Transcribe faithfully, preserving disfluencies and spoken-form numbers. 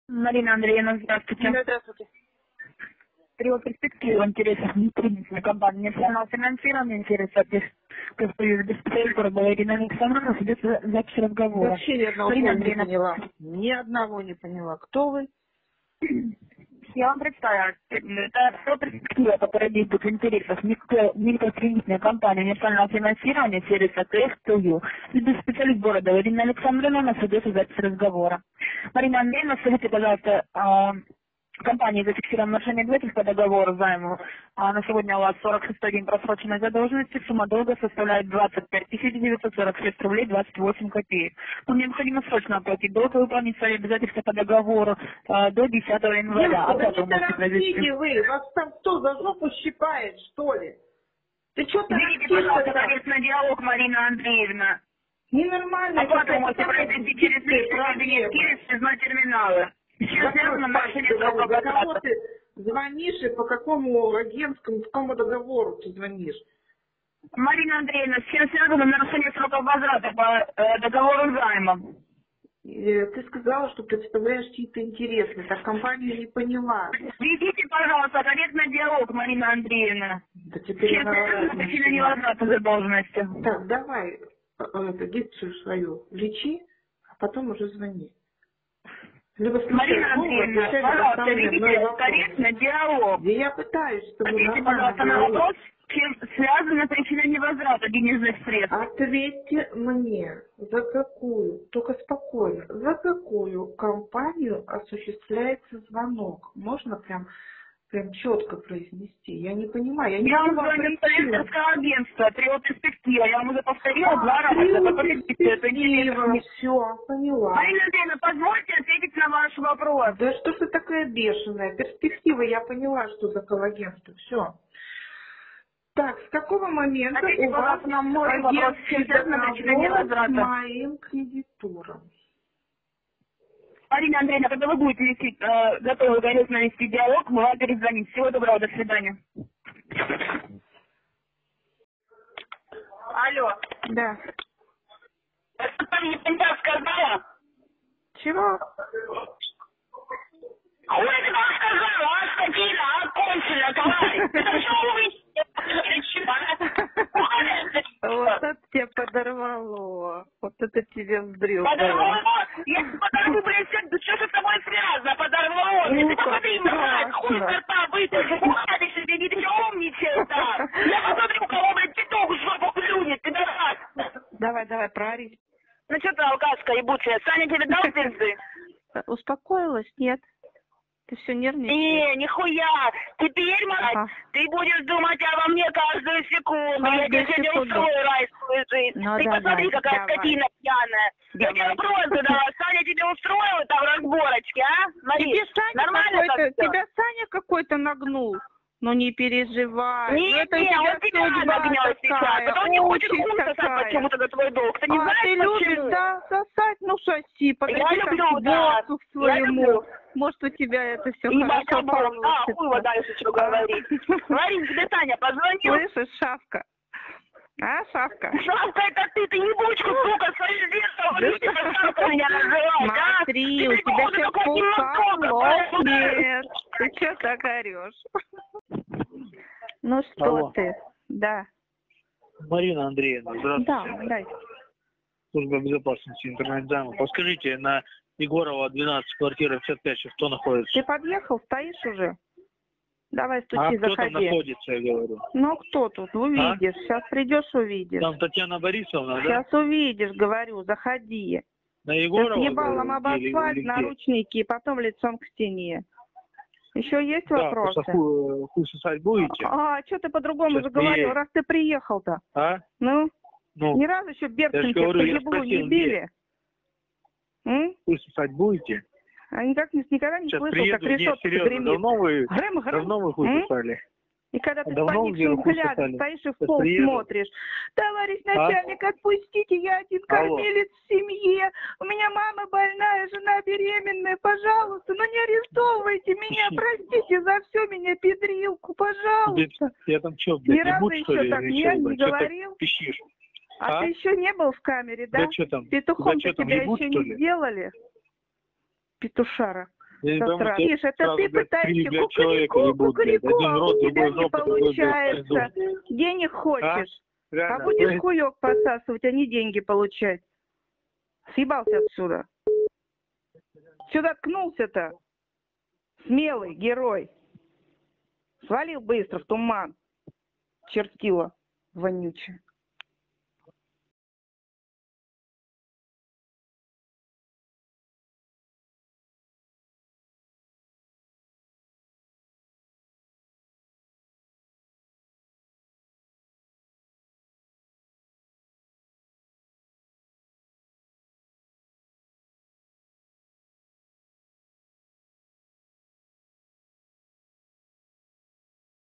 Марина Андреевна, здравствуйте. Да, здравствуйте. При перспективе интересов внутренней компании национального финансирования интересов без специалиста Ирина Александровна ведет запись разговора. Вообще ни одного Марина слова не Андреевна, поняла. Ни одного не поняла. Кто вы? я вам представляю, это про перспектива, которая действует в интересах микрокредитной компании национального финансирования сервиса ТСТЮ. Ведет специалист города Ирина Александровна нас ведет запись разговора. Марина Андреевна, скажите, пожалуйста, компании зафиксировано нарушение обязательств по договору займу. А на сегодня у вас сорок шестой день просроченной задолженности. Сумма долга составляет двадцать пять тысяч девятьсот сорок шесть рублей двадцать восемь копеек. Но мне необходимо срочно оплатить долг и выполнить свои обязательства по договору а, до десятого января. А Девушка, да потом не торопите вы. Вас там кто за жопу щипает, что ли? Ты что там? Видите, пожалуйста, корректный диалог, Марина Андреевна. Ненормально. Оплату можете произвести через личный кабинет или связной терминалы. Сейчас связано нарушение срока За кого возврата. ты звонишь и по какому агентскому, по какому договору ты звонишь? Марина Андреевна, с чем связано нарушение срока возврата по э, договору займа? Э, Ты сказала, что представляешь чьи-то интересы. Так компания не поняла. Ведите, пожалуйста, корректный диалог, Марина Андреевна. Да теперь Чем она... связано причина невозврата задолженности? Так, давай э, это, дикцию свою лечи, а потом уже звони. Либо слушай, Марина Андреевна, пожалуйста, ведите корректный диалог. Да я пытаюсь, чтобы Ответьте, пожалуйста, на вопрос, чем связана причина невозврата денежных средств. Ответьте мне, за какую, только спокойно, за какую компанию осуществляется звонок? Можно прям, прям четко произнести? Я не понимаю, я не Я вам понимаю звоню с причин. Советского агентства, Трио Перспектива. Я вам уже повторила А, два раза. Трио Подождите, это Перспектива, не... все, поняла. Марина Андреевна, позвольте ответить на ваш вопрос. Да что ж ты такая бешеная? Перспектива, я поняла, что за коллагенство. Все. Так, с какого момента Ответьте, у вас пожалуйста, на мой вопрос, чем связана причина договор с невозврата? моим кредитором? Марина Андреевна, когда вы будете вести, э, готовы корректно вести диалог, мы вам перезвоним. Всего доброго, до свидания. Алло. Да. Это там не понятно сказала? Чего? А вы это вам сказала, а скотина, а кончена, давай. Это что вы? Вот это тебя подорвало. Вот это тебе вздрел. Подорвало? Если подорву, блин, да что же с тобой связано? Подорвало? Ну, Ты посмотри, мразь, хуй изо рта вытащи, ухады себе, не ты умничай так. Я посмотри, у кого, блин, петух в жопу клюнет, ты дурак. Давай, давай, проорись. Ну что ты, алкашка ебучая, Саня тебе дал пизды? Успокоилась? Нет. Ты все нервничаешь? Не, нихуя. Теперь, мать, Ага. ты будешь думать обо мне каждую секунду. Каждую Я тебе сегодня секунду. устрою райскую жизнь. Ну, ты давай, посмотри, какая давай. скотина пьяная. Я Давай. тебе вопрос задала. Саня тебе устроил там разборочки, а? Смотри, Тебе Саня нормально какой-то, как всё? тебя Саня какой-то нагнул. Ну не переживай. Не, ну, это не, у тебя он тебя судьба нагнет сейчас. такая, Потом не хочет участь хуй сосать такая. почему-то за твой долг. Ты не А знаешь, ты почему? любишь, да, сосать? Ну соси, подойди Я как люблю, к да. боссу Я своему. люблю. Может, у тебя это все И хорошо мать обоим, получится. а, хуй его дальше что говорить. Говори, тебе Таня позвонил. Слышишь, Шавка? А, Шавка? Шавка, это ты, ты ебучку, сука, свою детство, видите, как Шавка меня называет, а? Смотри, Ты у тебя походу сейчас такой пукан немного, лопнет. Ты что так орешь? Ну что Алло. ты? Да. Марина Андреевна, здравствуйте. Да, дай. Служба безопасности интернет-займа. Подскажите, на Егорова двенадцать, квартира пятьдесят пять, сейчас кто находится? Ты подъехал, стоишь уже? Давай, А стучи, кто там заходи. находится, я говорю? Ну, кто тут? Увидишь. Сейчас придешь, увидишь. Там Татьяна Борисовна, да? Сейчас увидишь, говорю, заходи. На Сейчас Егорова? ебалом об говорю, или- асфальт, или где? наручники и потом лицом к стене. Еще есть Да, вопросы? просто хуй, хуй сосать будете? А, что ты по-другому Сейчас заговорил, приедет. раз ты приехал-то? А? Ну, Ну, ни разу еще Беркин я ж тебе по говорю, я еблу спросил, не били? М? хуй сосать будете? А никак не- никогда не Сейчас слышал, приеду, как нет, решетка серьезно, гремит. давно вы, Грым, грым. давно вы хуй М? сосали? И когда ты А давно с поникшим где вы взглядом сосали? стоишь и в Сейчас пол приеду. смотришь. Товарищ начальник, отпустите, я один Алло. кормилец в семье. У меня мама больная, жена беременная. Пожалуйста, ну не арестовывайте меня. Простите за все меня, педрилку, пожалуйста. Я там что, Ни блядь, разу ебут, что еще ли? так или не, чё, не блядь? Чё говорил. так пищишь? А, А? ты еще не был в камере, да? Да что там? Петухом-то Да что там, тебя ебут, еще что не ли? сделали? Петушара. Я не Да пойму, сразу. Видишь, это сразу, ты блядь, пытаешься три, блядь, человека кукареку, ебут, блядь. кукареку, Один а рот, у тебя другой не жопа, другой, блядь, получается. пизду. Денег хочешь. А? Реально, А будешь блядь. хуёк посасывать, а не деньги получать. Съебался отсюда. Сюда ткнулся-то. Смелый герой. Свалил быстро в туман. Чертила вонючая.